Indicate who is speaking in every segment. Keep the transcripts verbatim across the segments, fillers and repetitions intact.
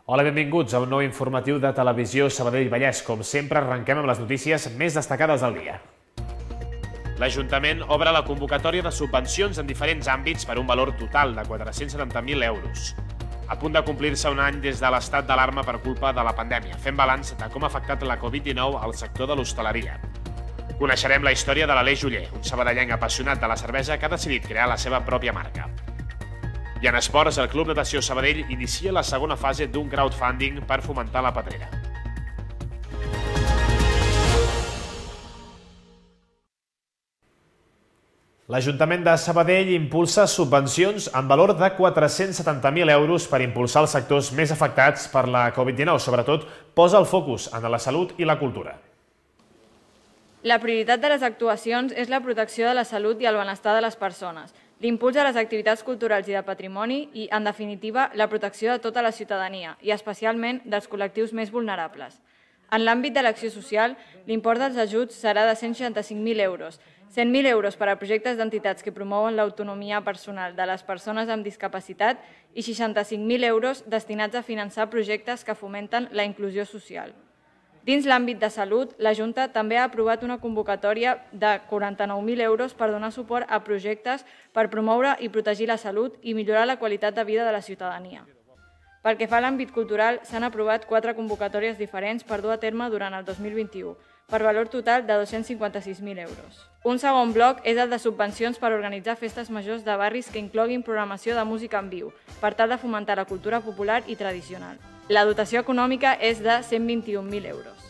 Speaker 1: Hola, benvinguts a un nou informatiu de Televisió Sabadell Vallès. Com sempre, arrenquem amb les notícies més destacades del dia. L'Ajuntament obre la convocatòria de subvencions en diferents àmbits per un valor total de quatre-cents setanta mil euros. A punt de complir-se un any des de l'estat d'alarma per culpa de la pandèmia, fent balanç de com ha afectat la Covid dinou al sector de l'hostaleria. Coneixerem la història de l'Aleix Oller, un sabadellenc apassionat de la cervesa que ha decidit crear la seva pròpia marca. I en esports, el Club Natació Sabadell inicia la segona fase d'un crowdfunding per fomentar la pedrera. L'Ajuntament de Sabadell impulsa subvencions en valor de quatre-cents setanta mil euros per impulsar els sectors més afectats per la Covid dinou. Sobretot, posa el focus en la salut i la cultura.
Speaker 2: La prioritat de les actuacions és la protecció de la salut i el benestar de les persones, l'impuls de les activitats culturals i de patrimoni i, en definitiva, la protecció de tota la ciutadania i, especialment, dels col·lectius més vulnerables. En l'àmbit de l'acció social, l'import dels ajuts serà de cent seixanta-cinc mil euros, cent mil euros per a projectes d'entitats que promouen l'autonomia personal de les persones amb discapacitat i seixanta-cinc mil euros destinats a finançar projectes que fomenten la inclusió social. Dins l'àmbit de salut, la Junta també ha aprovat una convocatòria de quaranta-nou mil euros per donar suport a projectes per promoure i protegir la salut i millorar la qualitat de vida de la ciutadania. Pel que fa a l'àmbit cultural, s'han aprovat quatre convocatòries diferents per dur a terme durant el dos mil vint-i-u, per valor total de dos-cents cinquanta-sis mil euros. Un segon bloc és el de subvencions per organitzar festes majors de barris que incloguin programació de música en viu, per tal de fomentar la cultura popular i tradicional. La dotació econòmica és de cent vint-i-un mil euros.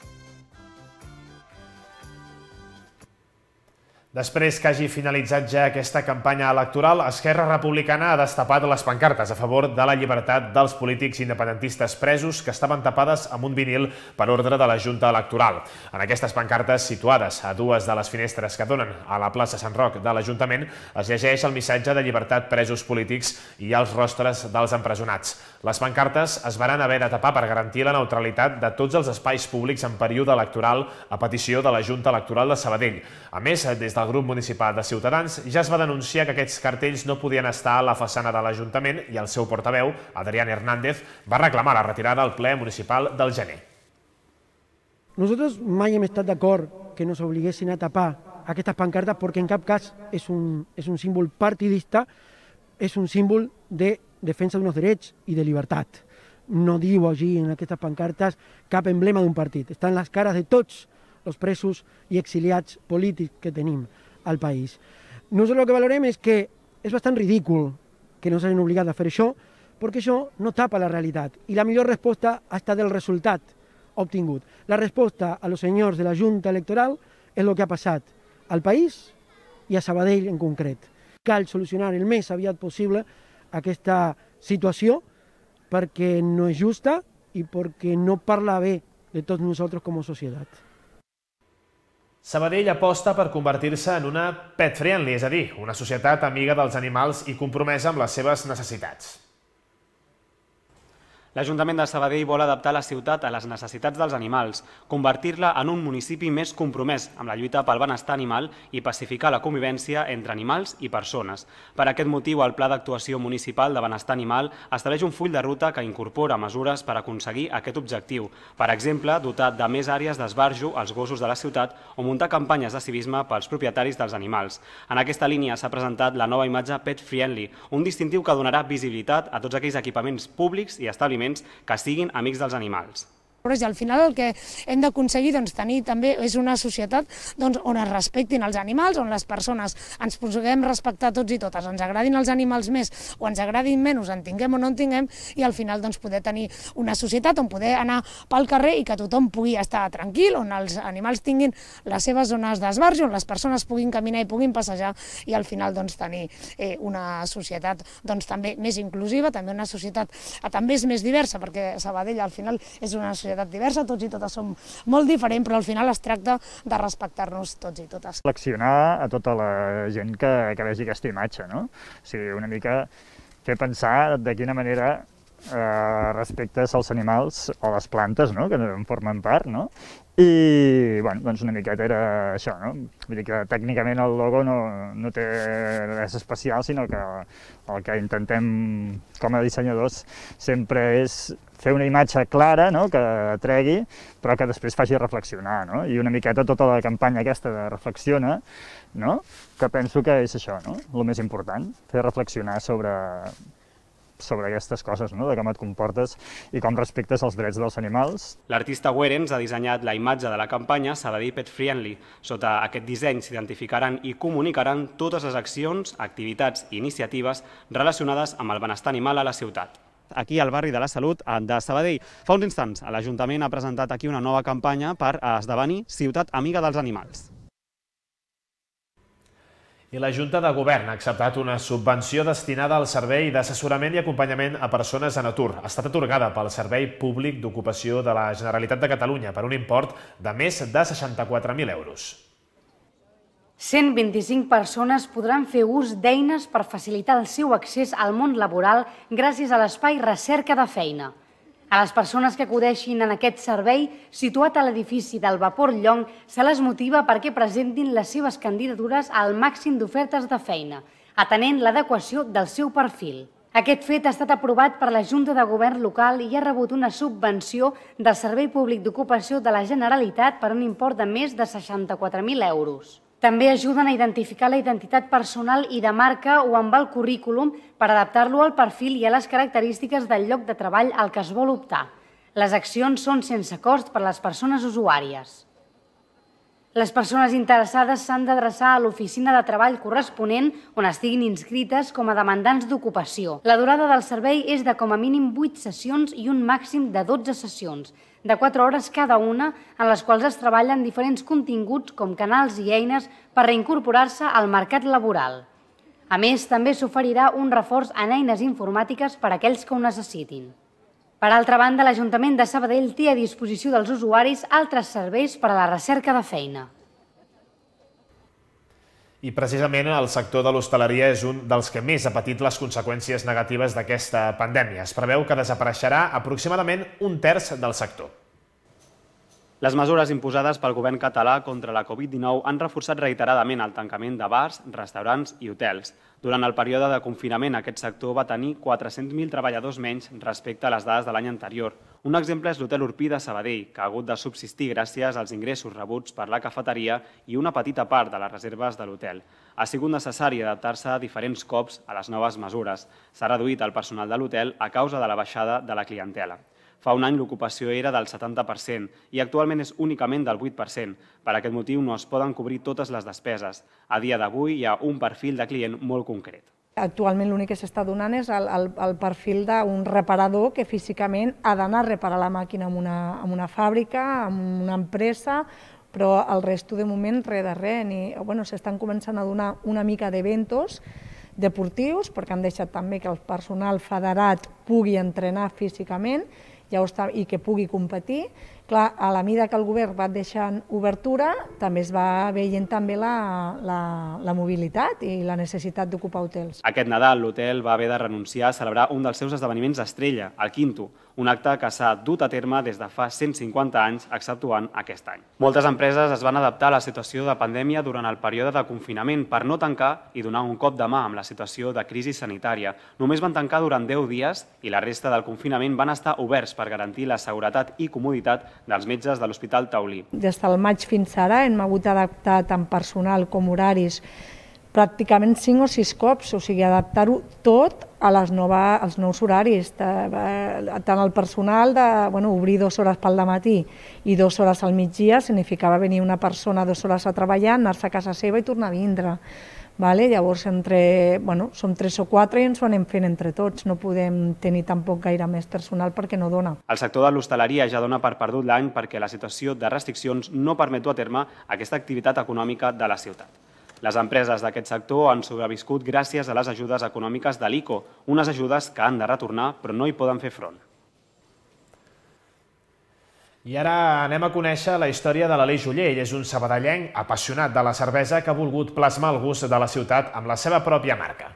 Speaker 1: Després que hagi finalitzat ja aquesta campanya electoral, Esquerra Republicana ha destapat les pancartes a favor de la llibertat dels polítics independentistes presos que estaven tapades amb un vinil per ordre de la Junta Electoral. En aquestes pancartes, situades a dues de les finestres que donen a la plaça Sant Roc de l'Ajuntament, es llegeix el missatge de llibertat presos polítics i els rostres dels empresonats. Les pancartes es varen haver de tapar per garantir la neutralitat de tots els espais públics en període electoral a petició de la Junta Electoral de Sabadell. A més, des del grup municipal de Ciutadans ja es va denunciar que aquests cartells no podien estar a la façana de l'Ajuntament i el seu portaveu, Adrián Hernández, va reclamar la retirada al ple municipal del gener.
Speaker 3: Nosaltres mai hem estat d'acord que no s'obliguessin a tapar aquestes pancartes perquè en cap cas és un, és un símbol partidista, és un símbol de defensa d'uns drets i de llibertat. No diu allí en aquestes pancartes cap emblema d'un partit. Estan les cares de tots els presos i exiliats polítics que tenim al país. Nosaltres el que valorem és que és bastant ridícul que no s'hagin obligat a fer això, perquè això no tapa la realitat. I la millor resposta ha estat el resultat obtingut. La resposta a los senyors de la Junta Electoral és el que ha passat al país i a Sabadell en concret. Cal solucionar el més aviat possible aquesta situació perquè no és justa i perquè no parla bé de tots nosaltres com a societat.
Speaker 1: Sabadell aposta per convertir-se en una pet friendly, és a dir, una societat amiga dels animals i compromesa amb les seves necessitats.
Speaker 4: L'Ajuntament de Sabadell vol adaptar la ciutat a les necessitats dels animals, convertir-la en un municipi més compromès amb la lluita pel benestar animal i pacificar la convivència entre animals i persones. Per aquest motiu, el Pla d'Actuació Municipal de Benestar Animal estableix un full de ruta que incorpora mesures per aconseguir aquest objectiu. Per exemple, dotar de més àrees d'esbarjo als gossos de la ciutat o muntar campanyes de civisme pels propietaris dels animals. En aquesta línia s'ha presentat la nova imatge Pet Friendly, un distintiu que donarà visibilitat a tots aquells equipaments públics i establiments que siguin amics dels animals.
Speaker 5: I al final el que hem d'aconseguir tenir també és una societat on es respectin els animals, on les persones ens puguem respectar tots i totes, ens agradin els animals més o ens agradin menys, en tinguem o no en tinguem, i al final poder tenir una societat on poder anar pel carrer i que tothom pugui estar tranquil, on els animals tinguin les seves zones d'esbarjo, on les persones puguin caminar i puguin passejar i al final tenir una societat també més inclusiva, també una societat també és més diversa, perquè Sabadell al final és una societat diversa, tots i totes som molt diferents, però al final es tracta de respectar-nos tots i totes.
Speaker 6: Seleccionar a tota la gent que, que vegi aquesta imatge, no? O sigui, una mica fer pensar de quina manera eh, respectes als animals o les plantes, no?, que en formen part, no? I, bueno, doncs una miqueta era això, no? Vull dir que tècnicament el logo no, no té res especial, sinó que el que intentem com a dissenyadors sempre és fer una imatge clara, no?, que atregui, però que després faci reflexionar, no? I una miqueta tota la campanya aquesta de Reflexiona, no?, que penso que és això, no?, el més important, fer reflexionar sobre sobre aquestes coses, no?, de com et comportes i com respectes els drets dels animals.
Speaker 4: L'artista Werens ha dissenyat la imatge de la campanya Sabadell Pet Friendly. Sota aquest disseny s'identificaran i comunicaran totes les accions, activitats i iniciatives relacionades amb el benestar animal a la ciutat. Aquí al barri de la Salut de Sabadell. Fa uns instants, l'Ajuntament ha presentat aquí una nova campanya per esdevenir Ciutat Amiga dels Animals.
Speaker 1: I la Junta de Govern ha acceptat una subvenció destinada al servei d'assessorament i acompanyament a persones en atur. Ha estat atorgada pel Servei Públic d'Ocupació de la Generalitat de Catalunya per un import de més de seixanta-quatre mil euros.
Speaker 7: cent vint-i-cinc persones podran fer ús d'eines per facilitar el seu accés al món laboral gràcies a l'espai Recerca de Feina. A les persones que acudeixin en aquest servei, situat a l'edifici del Vapor Llong, se les motiva perquè presentin les seves candidatures al màxim d'ofertes de feina, atenent l'adequació del seu perfil. Aquest fet ha estat aprovat per la Junta de Govern local i ha rebut una subvenció del Servei Públic d'Ocupació de la Generalitat per un import de més de seixanta-quatre mil euros. També ajuden a identificar la identitat personal i de marca o amb el currículum per adaptar-lo al perfil i a les característiques del lloc de treball al que es vol optar. Les accions són sense cost per a les persones usuàries. Les persones interessades s'han d'adreçar a l'oficina de treball corresponent on estiguin inscrites com a demandants d'ocupació. La durada del servei és de com a mínim vuit sessions i un màxim de dotze sessions, de quatre hores cada una, en les quals es treballen diferents continguts com canals i eines per reincorporar-se al mercat laboral. A més, també s'oferirà un reforç en eines informàtiques per a aquells que ho necessitin. Per altra banda, l'Ajuntament de Sabadell té a disposició dels usuaris altres serveis per a la recerca de feina.
Speaker 1: I precisament el sector de l'hostaleria és un dels que més ha patit les conseqüències negatives d'aquesta pandèmia. Es preveu que desapareixerà aproximadament un terç del sector.
Speaker 4: Les mesures imposades pel govern català contra la Covid dinou han reforçat reiteradament el tancament de bars, restaurants i hotels. Durant el període de confinament, aquest sector va tenir quatre-cents mil treballadors menys respecte a les dades de l'any anterior. Un exemple és l'Hotel Urpí de Sabadell, que ha hagut de subsistir gràcies als ingressos rebuts per la cafeteria i una petita part de les reserves de l'hotel. Ha sigut necessari adaptar-se a diferents cops a les noves mesures. S'ha reduït el personal de l'hotel a causa de la baixada de la clientela. Fa un any l'ocupació era del setanta per cent i actualment és únicament del vuit per cent. Per aquest motiu no es poden cobrir totes les despeses. A dia d'avui hi ha un perfil de client molt concret.
Speaker 8: Actualment l'únic que s'està donant és el, el, el perfil d'un reparador que físicament ha d'anar a reparar la màquina en una, en una fàbrica, en una empresa, però el resto de moment res de res. Ni, bueno, s'estan començant a donar una mica d'eventos deportius perquè han deixat també que el personal federat pugui entrenar físicament ja està, i que pugui competir. Clar, a la mida que el govern va deixant obertura, també es va veient també la, la, la mobilitat i la necessitat d'ocupar hotels.
Speaker 4: Aquest Nadal l'hotel va haver de renunciar a celebrar un dels seus esdeveniments estrella, el Quinto, un acte que s'ha dut a terme des de fa cent cinquanta anys, exceptuant aquest any. Moltes empreses es van adaptar a la situació de pandèmia durant el període de confinament per no tancar i donar un cop de mà amb la situació de crisi sanitària. Només van tancar durant deu dies i la resta del confinament van estar oberts per garantir la seguretat i comoditat dels metges de l'Hospital Taulí.
Speaker 8: Des del maig fins ara hem hagut d'adaptar tant personal com horaris pràcticament cinc o sis cops, o sigui, adaptar-ho tot a les nova, als nous horaris, tant el personal de bueno, obrir dues hores pel dematí i dues hores al migdia significava venir una persona dues hores a treballar, anar-se a casa seva i tornar a vindre. Vale? Llavors, entre, bueno, som tres o quatre i ens ho anem fent entre tots. No podem tenir tampoc gaire més personal perquè no dona.
Speaker 4: El sector de l'hostaleria ja dona per perdut l'any perquè la situació de restriccions no permet dur a terme aquesta activitat econòmica de la ciutat. Les empreses d'aquest sector han sobreviscut gràcies a les ajudes econòmiques de l'ICO, unes ajudes que han de retornar però no hi poden fer front.
Speaker 1: I ara anem a conèixer la història de l'Aleix Oller. Ell és un sabadellenc apassionat de la cervesa que ha volgut plasmar el gust de la ciutat amb la seva pròpia marca.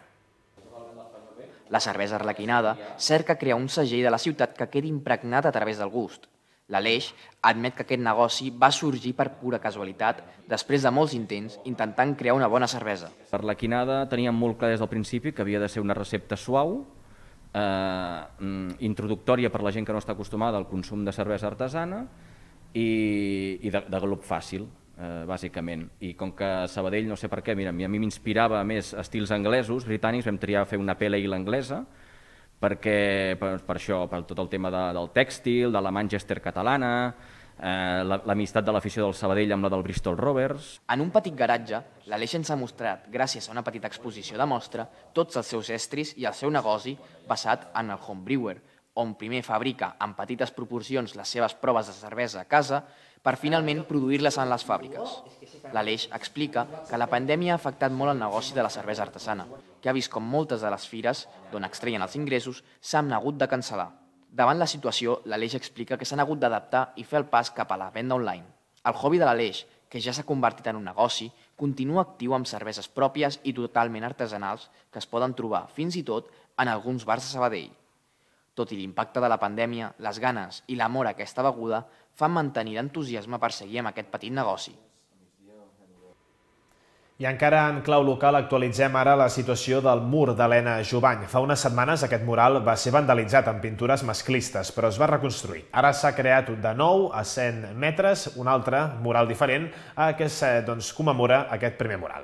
Speaker 9: La cervesa arlequinada cerca crear un segell de la ciutat que quedi impregnat a través del gust. L'Aleix admet que aquest negoci va sorgir per pura casualitat després de molts intents intentant crear una bona cervesa.
Speaker 10: Per la quinada teníem molt clar des del principi que havia de ser una recepta suau, eh, introductòria per la gent que no està acostumada al consum de cervesa artesana i, i de, de glup fàcil, eh, bàsicament. I com que a Sabadell, no sé per què, mira, a mi m'inspirava més estils anglesos, britànics, vam triar a fer una pale ale anglesa, perquè per, per això, per tot el tema de, del tèxtil, de la Manchester catalana, eh, l'amistat de l'afició del Sabadell amb la del Bristol Rovers.
Speaker 9: En un petit garatge, l'Aleix ens ha mostrat, gràcies a una petita exposició de mostra, tots els seus estris i el seu negoci basat en el homebrewer, on primer fabrica en petites proporcions les seves proves de cervesa a casa per finalment produir-les en les fàbriques. L'Aleix explica que la pandèmia ha afectat molt el negoci de la cervesa artesana, que ha vist com moltes de les fires, d'on extreien els ingressos, s'han hagut de cancel·lar. Davant la situació, l'Aleix explica que s'han hagut d'adaptar i fer el pas cap a la venda online. El hobby de l'Aleix, que ja s'ha convertit en un negoci, continua actiu amb cerveses pròpies i totalment artesanals que es poden trobar fins i tot en alguns bars de Sabadell. Tot i l'impacte de la pandèmia, les ganes i l'amor a aquesta beguda fan mantenir l'entusiasme per seguir amb aquest petit negoci.
Speaker 1: I encara en clau local actualitzem ara la situació del mur d'Helena Jubany. Fa unes setmanes aquest mural va ser vandalitzat amb pintures masclistes, però es va reconstruir. Ara s'ha creat de nou a cent metres un altre mural diferent que doncs, commemora aquest primer mural.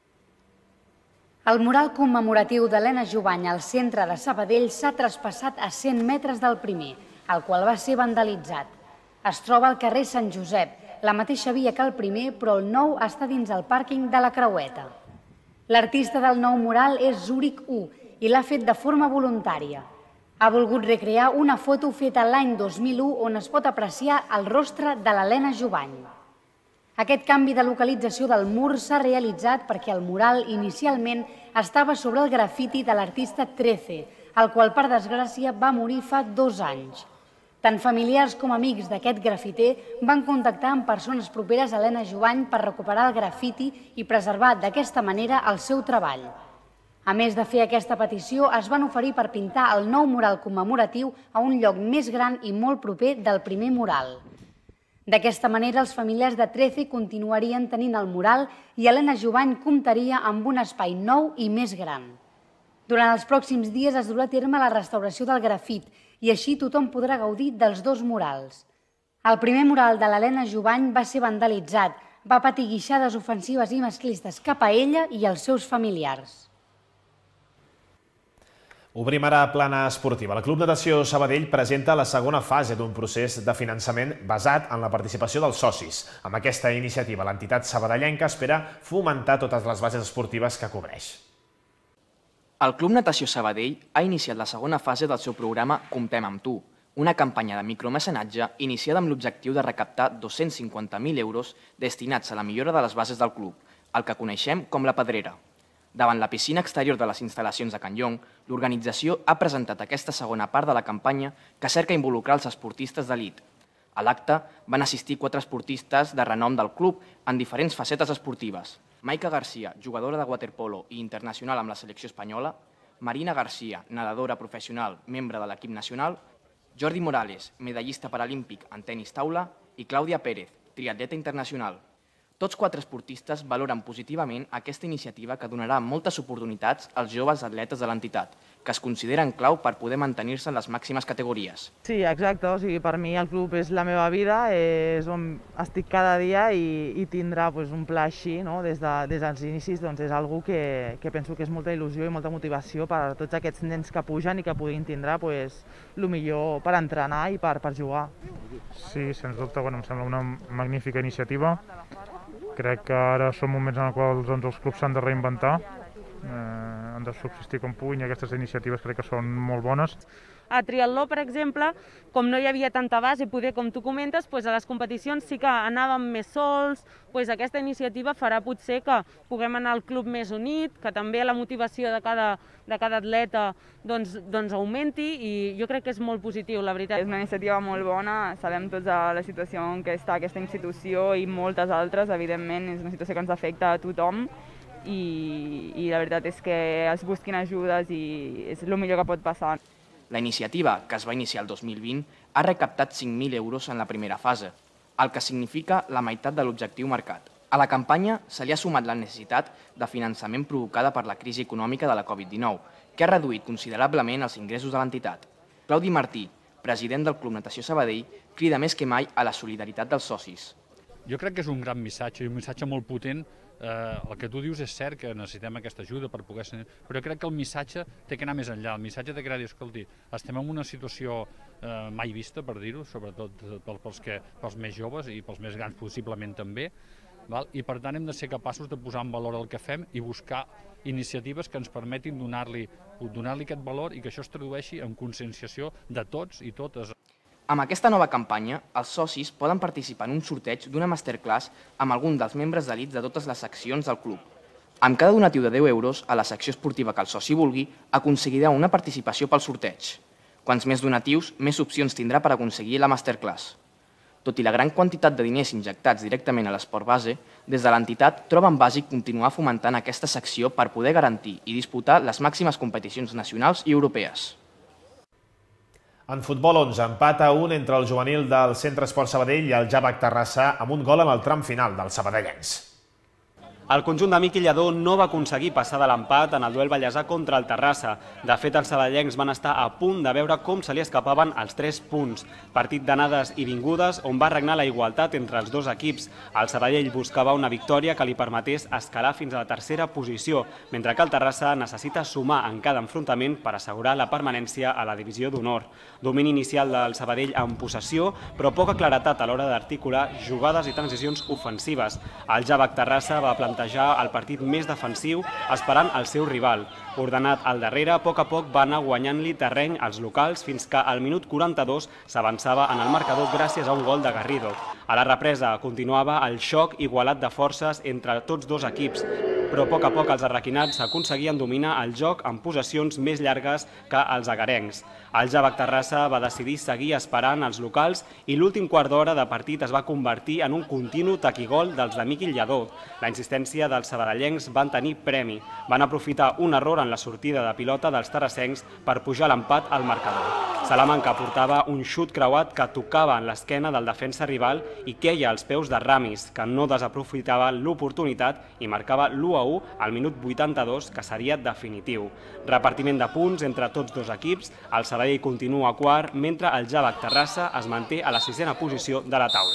Speaker 7: El mural commemoratiu d'Helena Jubany al centre de Sabadell s'ha traspassat a cent metres del primer, el qual va ser vandalitzat. Es troba al carrer Sant Josep, la mateixa via que el primer, però el nou està dins el pàrquing de la Creueta. L'artista del nou mural és Zúrich u i l'ha fet de forma voluntària. Ha volgut recrear una foto feta l'any dos mil u on es pot apreciar el rostre de l'Helena Jubany. Aquest canvi de localització del mur s'ha realitzat perquè el mural inicialment estava sobre el grafiti de l'artista trece, el qual per desgràcia va morir fa dos anys. Tant familiars com amics d'aquest grafiter van contactar amb persones properes a Helena Jubany per recuperar el grafiti i preservar d'aquesta manera el seu treball. A més de fer aquesta petició, es van oferir per pintar el nou mural commemoratiu a un lloc més gran i molt proper del primer mural. D'aquesta manera, els familiars de trece continuarien tenint el mural i Helena Jubany comptaria amb un espai nou i més gran. Durant els pròxims dies es durà a terme la restauració del grafit i així tothom podrà gaudir dels dos murals. El primer mural de l'Helena Jubany va ser vandalitzat, va patir guixades ofensives i masclistes cap a ella i els seus familiars.
Speaker 1: Obrim ara plana esportiva. El Club Natació Sabadell presenta la segona fase d'un procés de finançament basat en la participació dels socis. Amb aquesta iniciativa, l'entitat sabadellenca espera fomentar totes les bases esportives que cobreix.
Speaker 9: El Club Natació Sabadell ha iniciat la segona fase del seu programa Comptem amb tu, una campanya de micromecenatge iniciada amb l'objectiu de recaptar dos-cents cinquanta mil euros destinats a la millora de les bases del club, el que coneixem com la Pedrera. Davant la piscina exterior de les instal·lacions de Can Llong, l'organització ha presentat aquesta segona part de la campanya que cerca involucrar els esportistes d'elit. A l'acte van assistir quatre esportistes de renom del club en diferents facetes esportives. Maica Garcia, jugadora de waterpolo i internacional amb la selecció espanyola, Marina Garcia, nedadora professional, membre de l'equip nacional, Jordi Morales, medallista paralímpic en tenis taula, i Clàudia Pérez, triatleta internacional. Tots quatre esportistes valoren positivament aquesta iniciativa que donarà moltes oportunitats als joves atletes de l'entitat, que es consideren clau per poder mantenir-se en les màximes categories.
Speaker 11: Sí, exacte. O sigui, per mi el club és la meva vida, és on estic cada dia i, i tindrà pues, un pla així, no? des, de, des dels inicis, doncs és algo que, que penso que és molta il·lusió i molta motivació per a tots aquests nens que pugen i que puguin tindre pues, el millor per entrenar i per, per jugar.
Speaker 12: Sí, sens dubte, bueno, em sembla una magnífica iniciativa. Crec que ara són moments en els quals doncs, els clubs s'han de reinventar, eh, han de subsistir com puguin i aquestes iniciatives crec que són molt bones.
Speaker 13: A triatló, per exemple, com no hi havia tanta base, poder, com tu comentes, doncs a les competicions sí que anàvem més sols, doncs aquesta iniciativa farà potser que puguem anar al club més unit, que també la motivació de cada, de cada atleta doncs, doncs augmenti i jo crec que és molt positiu, la veritat.
Speaker 14: És una iniciativa molt bona, sabem tots la situació en què està aquesta institució i moltes altres, evidentment, és una situació que ens afecta a tothom i, i la veritat és que es busquin ajudes i és el millor que pot passar.
Speaker 9: La iniciativa, que es va iniciar el dos mil vint, ha recaptat cinc mil euros en la primera fase, el que significa la meitat de l'objectiu marcat. A la campanya se li ha sumat la necessitat de finançament provocada per la crisi econòmica de la Covid dinou, que ha reduït considerablement els ingressos de l'entitat. Claudi Martí, president del Club Natació Sabadell, crida més que mai a la solidaritat dels socis.
Speaker 15: Jo crec que és un gran missatge, i un missatge molt potent. El que tu dius és cert que necessitem aquesta ajuda per poder ser... Però crec que el missatge té que anar més enllà. El missatge té que anar, escolti, estem en una situació mai vista, per dir-ho, sobretot pels més joves i pels més grans possiblement també, i per tant hem de ser capaços de posar en valor el que fem i buscar iniciatives que ens permetin donar-li aquest valor i que això es tradueixi en conscienciació de tots i totes.
Speaker 9: Amb aquesta nova campanya, els socis poden participar en un sorteig d'una masterclass amb algun dels membres d'elits de totes les seccions del club. Amb cada donatiu de deu euros a la secció esportiva que el soci vulgui, aconseguirà una participació pel sorteig. Quants més donatius, més opcions tindrà per aconseguir la masterclass. Tot i la gran quantitat de diners injectats directament a l'esport base, des de l'entitat troben bàsic continuar fomentant aquesta secció per poder garantir i disputar les màximes competicions nacionals i europees.
Speaker 1: En futbol onze, empat a un entre el juvenil del Centre Esport Sabadell i el Javac Terrassa amb un gol en el tram final dels sabadellencs.
Speaker 4: El conjunt de Miqui Lledó no va aconseguir passar de l'empat en el duel ballesà contra el Terrassa. De fet, els sabadellencs van estar a punt de veure com se li escapaven els tres punts. Partit d'anades i vingudes on va regnar la igualtat entre els dos equips. El Sabadell buscava una victòria que li permetés escalar fins a la tercera posició, mentre que el Terrassa necessita sumar en cada enfrontament per assegurar la permanència a la divisió d'honor. Domini inicial del Sabadell en possessió, però poca claretat a l'hora d'articular jugades i transicions ofensives. El Javac Terrassa va plantar el partit més defensiu esperant el seu rival. Ordenat al darrere, a poc a poc va anar guanyant-li terreny als locals fins que al minut quaranta-dos s'avançava en el marcador gràcies a un gol de Garrido. A la represa continuava el xoc igualat de forces entre tots dos equips, però a poc a poc els arraquinats aconseguien dominar el joc amb possessions més llargues que els agarencs. El Javac Terrassa va decidir seguir esperant els locals i l'últim quart d'hora de partit es va convertir en un continu taquigol dels de Miqui Lledó. La insistència dels sabadellencs van tenir premi. Van aprofitar un error en la sortida de pilota dels terrassencs per pujar l'empat al marcador. Salamanca portava un xut creuat que tocava en l'esquena del defensa rival i queia als peus de Ramis, que no desaprofitava l'oportunitat i marcava l'u a u al minut vuitanta-dos, que seria definitiu. Repartiment de punts entre tots dos equips, el Sabadell continua quart, mentre el Javac Terrassa es manté a la sisena posició de la taula.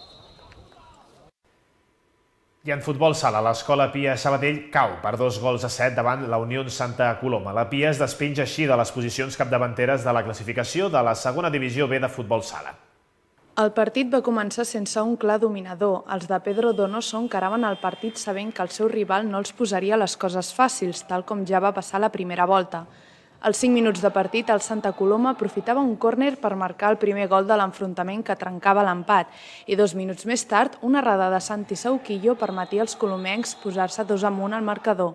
Speaker 1: I en futbol sala, l'Escola Pia Sabadell cau per dos gols a set davant la Unió Santa Coloma. La Pia es despenja així de les posicions capdavanteres de la classificació de la segona divisió B de futbol sala.
Speaker 16: El partit va començar sense un clar dominador. Els de Pedro Donoso encaraven el partit sabent que el seu rival no els posaria les coses fàcils, tal com ja va passar la primera volta. Als cinc minuts de partit, el Santa Coloma aprofitava un córner per marcar el primer gol de l'enfrontament que trencava l'empat i dos minuts més tard, una errada de Santi Sauquillo permetia als colomencs posar-se dos amunt al marcador.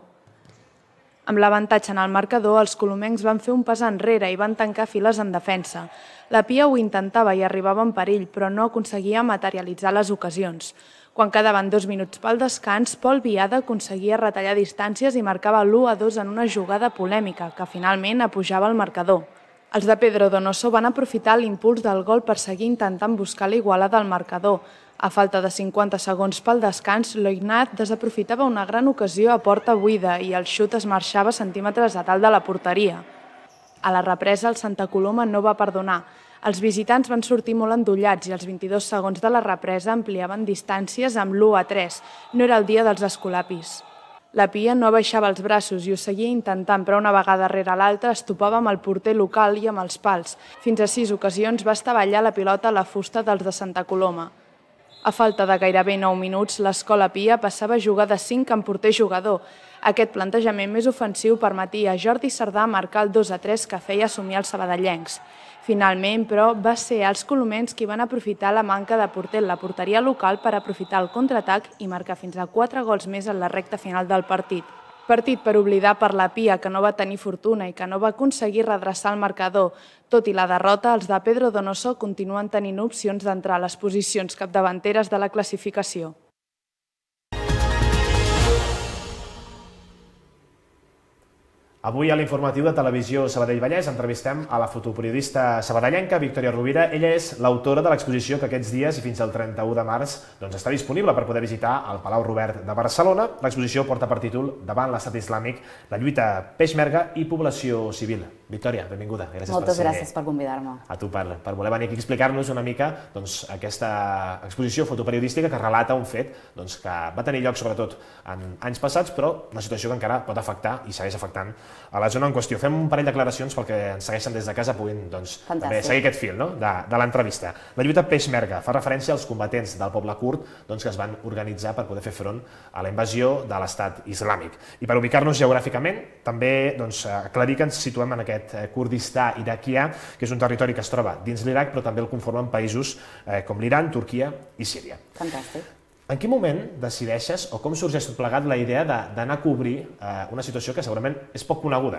Speaker 16: Amb l'avantatge en el marcador, els colomencs van fer un pas enrere i van tancar files en defensa. La Pia ho intentava i arribava en perill, però no aconseguia materialitzar les ocasions. Quan quedaven dos minuts pel descans, Pol Viada aconseguia retallar distàncies i marcava l'u a dos en una jugada polèmica, que finalment apujava el marcador. Els de Pedro Donoso van aprofitar l'impuls del gol per seguir intentant buscar l'igualada al marcador. A falta de cinquanta segons pel descans, l'Oignat desaprofitava una gran ocasió a porta buida i el xut es marxava centímetres a dalt de la porteria. A la represa, el Santa Coloma no va perdonar. Els visitants van sortir molt endollats i els vint-i-dos segons de la represa ampliaven distàncies amb l'u a tres. No era el dia dels escolapis. La Pia no baixava els braços i ho seguia intentant, però una vegada rere l'altra es topava amb el porter local i amb els pals. Fins a sis ocasions va estavellar la pilota a la fusta dels de Santa Coloma. A falta de gairebé nou minuts, l'Escola Pia passava a jugar de cinc amb porter jugador. Aquest plantejament més ofensiu permetia a Jordi Cerdà marcar el dos a tres que feia somiar els sabadellencs. Finalment, però, va ser els colomens qui van aprofitar la manca de porter en la porteria local per aprofitar el contraatac i marcar fins a quatre gols més en la recta final del partit. Partit per oblidar per la Pia, que no va tenir fortuna i que no va aconseguir redreçar el marcador. Tot i la derrota, els de Pedro Donoso continuen tenint opcions d'entrar a les posicions capdavanteres de la classificació.
Speaker 1: Avui a l'informatiu de Televisió Sabadell Vallès entrevistem a la fotoperiodista sabadellenca Victòria Rovira. Ella és l'autora de l'exposició que aquests dies i fins al trenta-u de març està disponible per poder visitar al Palau Robert de Barcelona. L'exposició porta per títol Davant l'estat islàmic, la lluita peixmerga i població civil. Victòria, benvinguda.
Speaker 17: Moltes gràcies per convidar-me.
Speaker 1: A tu per voler venir aquí a explicar-nos una mica aquesta exposició fotoperiodística que relata un fet que va tenir lloc sobretot en anys passats, però una situació que encara pot afectar i segueix afectant a la zona en qüestió. Fem un parell d'aclaracions perquè ens segueixen des de casa puguin també seguir aquest fil de l'entrevista. La lluita peixmerga fa referència als combatents del poble kurd que es van organitzar per poder fer front a la invasió de l'estat islàmic. I per ubicar-nos geogràficament, també aclarir que ens situem en aquest Kurdistà iraquià, que és un territori que es troba dins l'Iraq, però també el conformen països com l'Iran, Turquia i Síria.
Speaker 17: Fantàstic.
Speaker 1: En quin moment decideixes o com sorgeix tot plegat la idea d'anar a cobrir una situació que segurament és poc coneguda,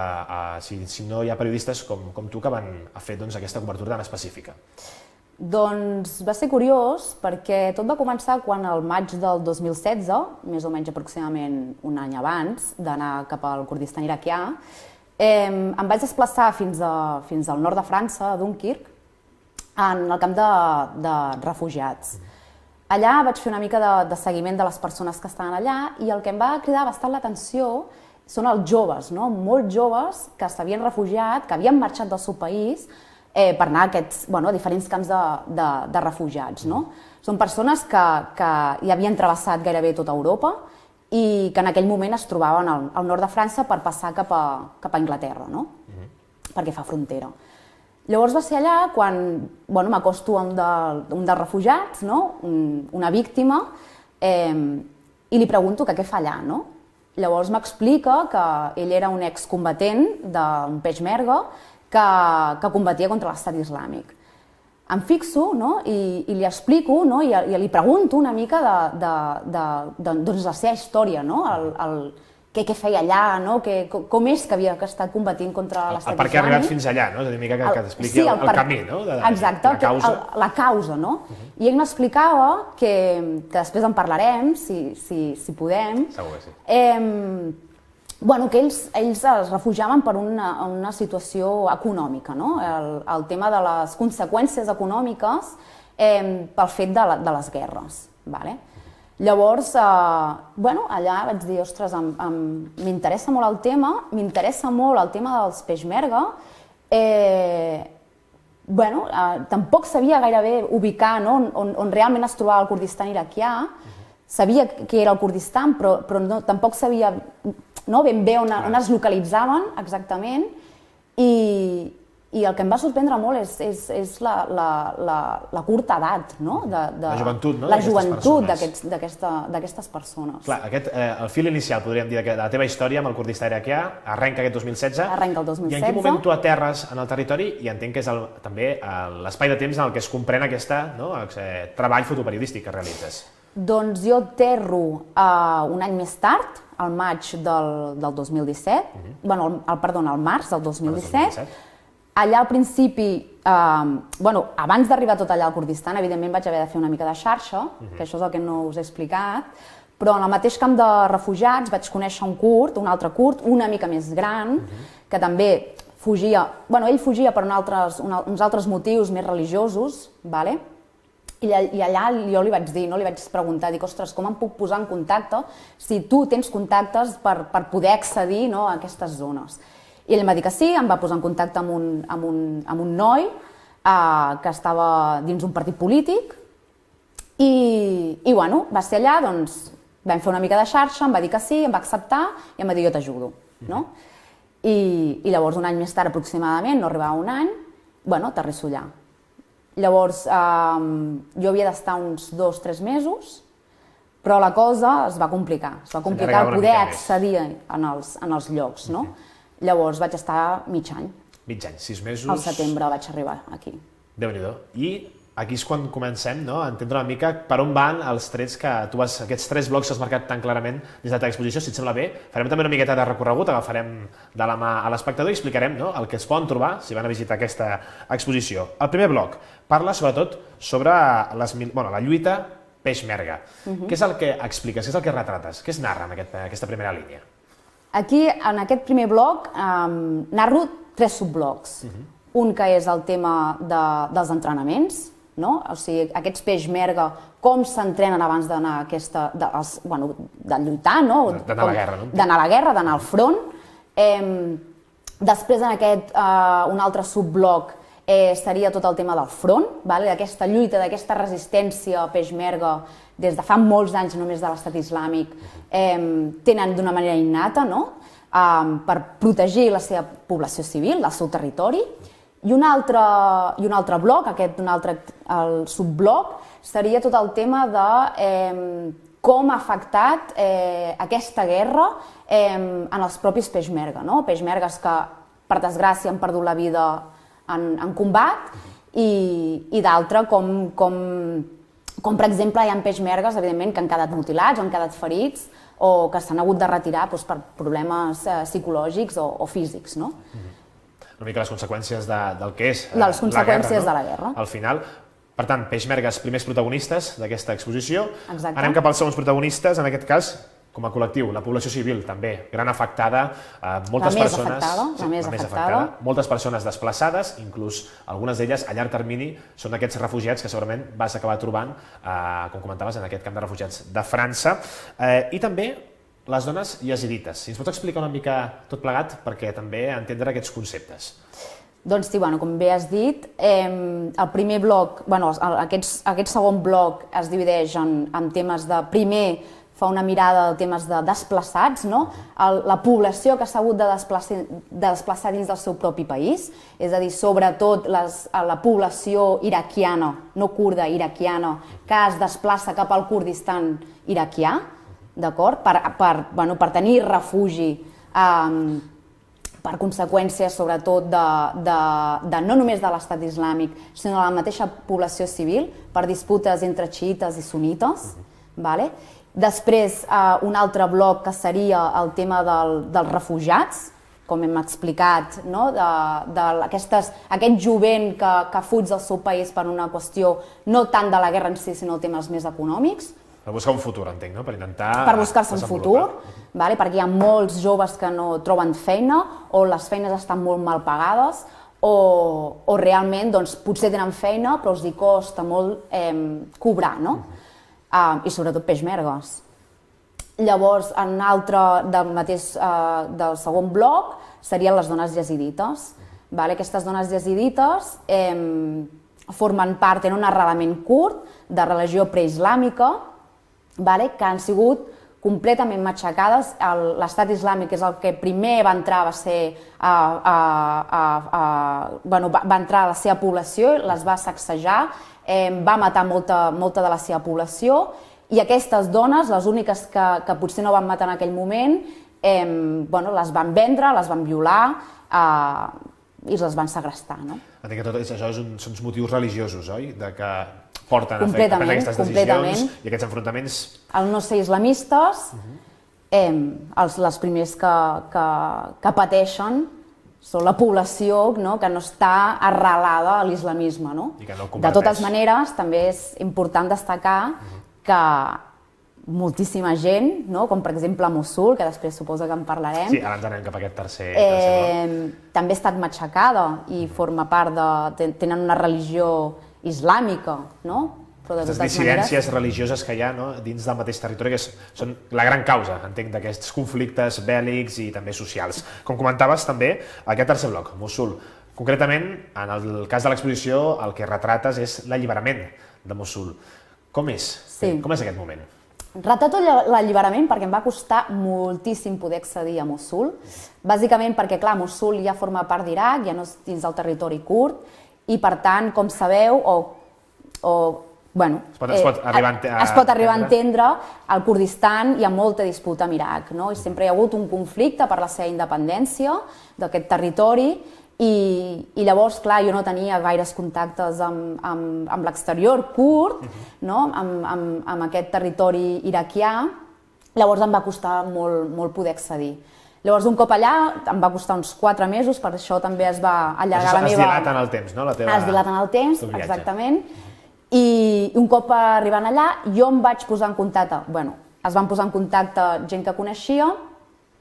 Speaker 1: si no hi ha periodistes com tu que van fer aquesta cobertura tan específica?
Speaker 17: Doncs va ser curiós perquè tot va començar quan al maig del dos mil setze, més o menys aproximadament un any abans d'anar cap al Kurdistan iraquià, em vaig desplaçar fins al nord de França, a Dunkirk, en el camp de refugiats. Allà vaig fer una mica de seguiment de les persones que estaven allà i el que em va cridar bastant l'atenció són els joves, molts joves que s'havien refugiat, que havien marxat del seu país per anar a diferents camps de refugiats. Són persones que hi havien travessat gairebé tota Europa i que en aquell moment es trobaven al nord de França per passar cap a Anglaterra, perquè fa frontera. Llavors va ser allà quan m'acosto a un dels refugiats, una víctima, i li pregunto què fa allà. Llavors m'explica que ell era un excombatent d'un peixmerga que combatia contra l'estat islàmic. Em fixo i li explico i li pregunto una mica de la seva història, què feia allà, com és que havia estat combatint contra l'estat islàmic.
Speaker 1: Per què ha arribat fins allà, és a dir, que t'expliqui el camí,
Speaker 17: exacte, la causa. I ell m'explicava, que després en parlarem, si podem, que ells es refugiaven per una situació econòmica, el tema de les conseqüències econòmiques pel fet de les guerres. Llavors, allà vaig dir, ostres, m'interessa molt el tema, m'interessa molt el tema dels peixmerga, tampoc sabia gairebé ubicar on realment es trobava el Kurdistan iraquià, sabia que era el Kurdistan, però tampoc sabia ben bé on es localitzaven exactament, i el que em va sorprendre molt és la curta edat,
Speaker 1: la joventut
Speaker 17: d'aquestes persones.
Speaker 1: Clar, el fil inicial, podríem dir, de la teva història amb el Kurdistan iraquià arrenca aquest dos mil setze.
Speaker 17: Arrenca el dos mil setze.
Speaker 1: I en quin moment tu aterres en el territori i entenc que és també l'espai de temps en el que es comprèn aquest treball fotoperiodístic que realitzes?
Speaker 17: Doncs jo aterro un any més tard, al maig del dos mil disset, perdó, al març del dos mil disset. Allà al principi, abans d'arribar tot allà al Kurdistan, evidentment vaig haver de fer una mica de xarxa, que això és el que no us he explicat, però en el mateix camp de refugiats vaig conèixer un kurd, un altre kurd, una mica més gran, que també fugia, bueno, ell fugia per uns altres motius més religiosos, i allà jo li vaig dir, li vaig preguntar, dic, ostres, com em puc posar en contacte si tu tens contactes per poder accedir a aquestes zones? I ell em va dir que sí, em va posar en contacte amb un noi que estava dins un partit polític i va ser allà, doncs vam fer una mica de xarxa, em va dir que sí, em va acceptar i em va dir jo t'ajudo. I llavors un any més tard aproximadament, no arribava un any, aterrisso allà. Llavors jo havia d'estar uns dos o tres mesos, però la cosa es va complicar, es va complicar poder accedir en els llocs. Llavors vaig estar mig any.
Speaker 1: Mig any, sis mesos...
Speaker 17: Al setembre vaig arribar aquí.
Speaker 1: Déu-n'hi-do. I aquí és quan comencem a entendre una mica per on van els trets que tu has... Aquests tres blocs has marcat tan clarament dins de la teva exposició, si et sembla bé. Farem també una miqueta de recorregut, agafarem de la mà a l'espectador i explicarem el que es poden trobar si van a visitar aquesta exposició. El primer bloc parla sobretot sobre la lluita peixmerga. Què és el que expliques, què és el que retrates, què es narra en aquesta primera línia?
Speaker 17: Aquí, en aquest primer bloc, narro tres subblocs. Un que és el tema dels entrenaments, o sigui, aquests peixmerga, com s'entrenen abans d'anar a aquesta... de lluitar, no?
Speaker 1: D'anar a la guerra, no?
Speaker 17: D'anar a la guerra, d'anar al front. Després, en aquest, un altre subbloc, seria tot el tema del front, d'aquesta lluita, d'aquesta resistència peixmerga des de fa molts anys, només de l'estat islàmic, tenen d'una manera innata per protegir la seva població civil, el seu territori. I un altre bloc, aquest subbloc, seria tot el tema de com ha afectat aquesta guerra en els propis peixmerga. Peixmergues que, per desgràcia, han perdut la vida en combat i d'altre, com per exemple hi ha peixmergues, evidentment, que han quedat mutilats o han quedat ferits o que s'han hagut de retirar per problemes psicològics o físics.
Speaker 1: Una mica les conseqüències del que és la guerra.
Speaker 17: Les conseqüències de la guerra.
Speaker 1: Al final, per tant, peixmergues, primers protagonistes d'aquesta exposició.
Speaker 17: Exacte.
Speaker 1: Anem cap als segons protagonistes, en aquest cas, com a col·lectiu, la població civil també, gran afectada, moltes persones...
Speaker 17: La més afectada.
Speaker 1: Moltes persones desplaçades, inclús algunes d'elles a llarg termini són aquests refugiats que segurament vas acabar trobant, com comentaves, en aquest camp de refugiats de França. I també les dones yazidites. Si ens pots explicar una mica tot plegat perquè també entendre aquests conceptes.
Speaker 17: Doncs sí, com bé has dit, el primer bloc, aquest segon bloc es divideix en temes de primer fa una mirada de temes de desplaçats, la població que s'ha hagut de desplaçar dins del seu propi país, és a dir, sobretot la població iraquiana, no kurda, iraquiana, que es desplaça cap al Kurdistan iraquià, per tenir refugi per conseqüències, sobretot, no només de l'estat islàmic, sinó de la mateixa població civil, per disputes entre xiites i sunites. Després, un altre bloc que seria el tema dels refugiats, com hem explicat, aquest jovent que fuig del seu país per una qüestió no tant de la guerra en si, sinó temes més econòmics.
Speaker 1: Per buscar un futur, entenc, no? Per intentar...
Speaker 17: Per buscar-se un futur, perquè hi ha molts joves que no troben feina, o les feines estan molt mal pagades, o realment potser tenen feina, però els hi costa molt cobrar, no? I sobretot peixmergues. Llavors, en altre del segon bloc serien les dones yazidites. Aquestes dones yazidites formen part, tenen un arrelament curt de religió preislàmica, que han sigut completament matxacades. L'estat islàmic és el que primer va entrar va entrar a la seva població, les va sacsejar, va matar molta de la seva població, i aquestes dones, les úniques que potser no van matar en aquell moment, les van vendre, les van violar i les van segrestar.
Speaker 1: Entenc que tot això són motius religiosos, oi? Que porten a fer aquestes decisions i aquests enfrontaments.
Speaker 17: Al no ser islamistes, els primers que pateixen són la població que no està arrelada a l'islamisme. De totes maneres, també és important destacar que moltíssima gent, com per exemple a Mossul, que després suposo que en parlarem,
Speaker 1: sí, ara ens anem cap a aquest tercer bloc,
Speaker 17: també ha estat matxacada i forma part de... tenen una religió islàmica, no?
Speaker 1: Aquestes dissidències religioses que hi ha dins del mateix territori, que són la gran causa, entenc, d'aquests conflictes bèl·lics i també socials. Com comentaves també, aquest tercer bloc, Mossul. Concretament, en el cas de l'exposició, el que retrates és l'alliberament de Mossul. Com és? Com és aquest moment?
Speaker 17: Retrato l'alliberament perquè em va costar moltíssim poder accedir a Mossul, bàsicament perquè, clar, Mossul ja forma part d'Iraq, ja no és dins del territori kurd, i per tant, com sabeu, o bueno,
Speaker 1: es pot
Speaker 17: arribar a entendre, al Kurdistan hi ha molta disputa amb Iraq, i sempre hi ha hagut un conflicte per la seva independència d'aquest territori, i llavors, clar, jo no tenia gaires contactes amb l'exterior kurd, amb aquest territori iraquià, llavors em va costar molt poder accedir. Llavors, un cop allà, em va costar uns quatre mesos, per això també es va allargar la meva...
Speaker 1: Es dilata en el temps, no?
Speaker 17: Es dilata en el temps, exactament. I un cop arribant allà, jo em vaig posar en contacte, bueno, es van posar en contacte gent que coneixia,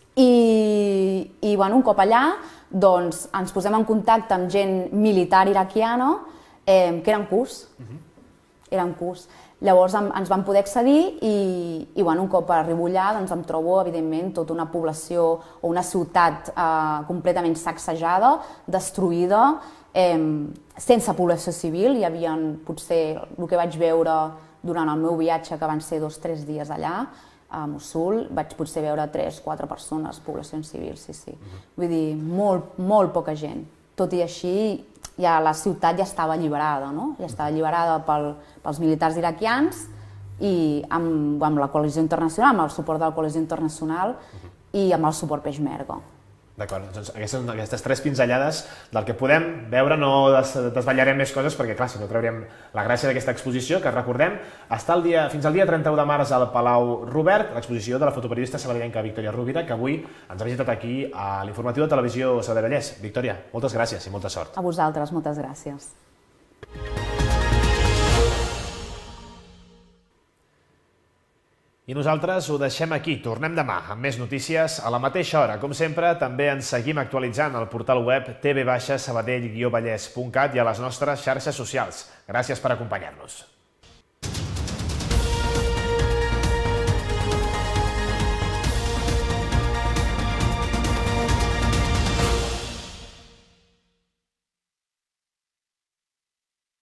Speaker 17: I, i bueno, un cop allà doncs, ens posem en contacte amb gent militar iraquiana eh, que eren curs. Eren curs. Llavors em, ens van poder accedir i, i bueno, un cop arribo allà doncs, em trobo evidentment tota una població o una ciutat eh, completament sacsejada, destruïda, eh, sense població civil. Hi havia potser el que vaig veure durant el meu viatge, que van ser dos o tres dies allà, a Mossul, vaig potser veure tres o quatre persones, poblacions civils, sí, sí. Vull dir, molt, molt poca gent. Tot i així, ja la ciutat ja estava alliberada, no? Ja estava alliberada pel, pels militars iraquians i amb, amb la coalició internacional, amb el suport de la coalició internacional i amb el suport Peixmerga.
Speaker 1: D'acord, doncs aquestes, aquestes tres pinzellades del que podem veure, no des, desvetllarem més coses perquè, clar, si no trauríem la gràcia d'aquesta exposició, que recordem, està el dia, fins al dia trenta-u de març al Palau Robert, l'exposició de la fotoperiodista sabadellenca Victòria Rovira, que avui ens ha visitat aquí a l'informatiu de Televisió Sabadell-Vallès. Victòria, moltes gràcies i molta sort.
Speaker 17: A vosaltres, moltes gràcies.
Speaker 1: I nosaltres ho deixem aquí. Tornem demà amb més notícies a la mateixa hora. Com sempre, també ens seguim actualitzant al portal web t v sabadell guió vallès punt cat i a les nostres xarxes socials. Gràcies per acompanyar-nos.